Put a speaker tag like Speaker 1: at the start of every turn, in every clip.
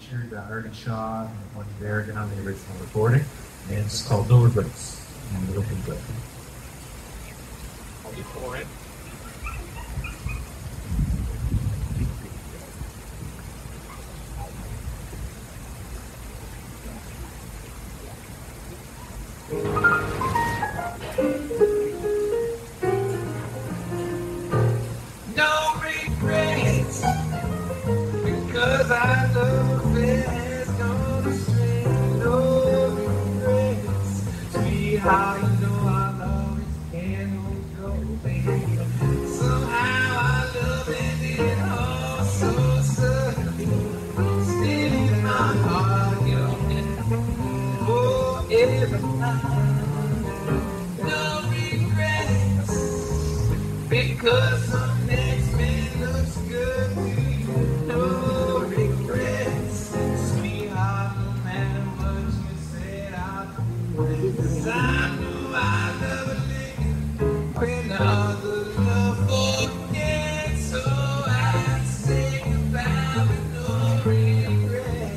Speaker 1: featured Ernie Shaw and Tony Berrigan on the original recording, and it's called No Regrets. And we're looking good.
Speaker 2: I'll be for it.
Speaker 3: No regrets, because I love it, gonna stray. No regrets, sweetheart, you know I love it, can't go, baby. Somehow I love it all so suddenly, still in my heart, you know, oh, every time. No regrets, because some next man looks good to you. No regrets, sweetheart, no matter what you said, I'll do it. 'Cause I knew I never lived when other love forgets. So I say goodbye with no regrets.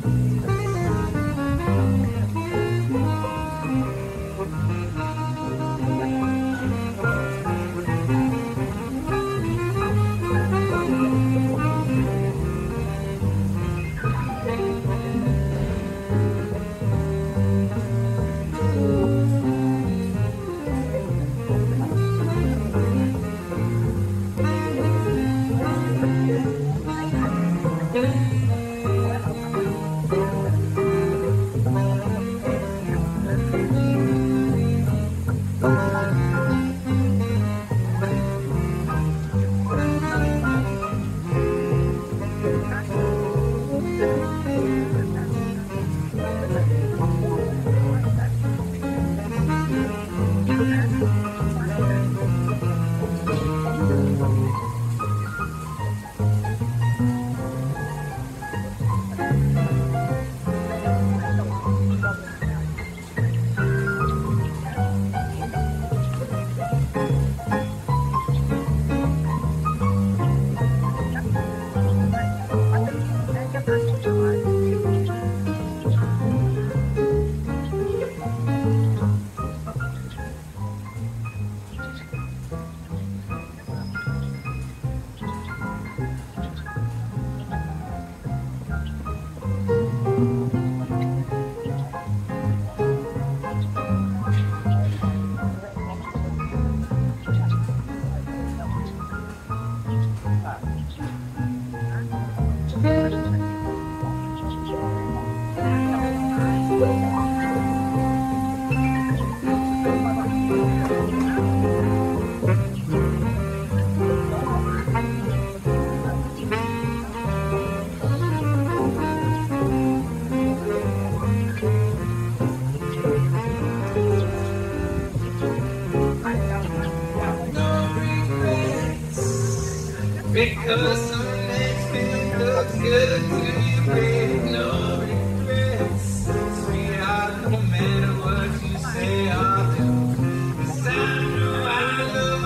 Speaker 3: Because some next man looks good to you, baby. No regrets, sweetheart, no matter what you say or do. 'Cause I know I love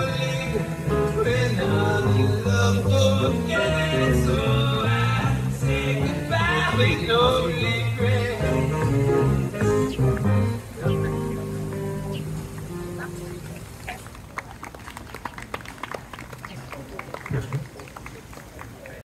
Speaker 3: you when other love forgets. So I say goodbye with no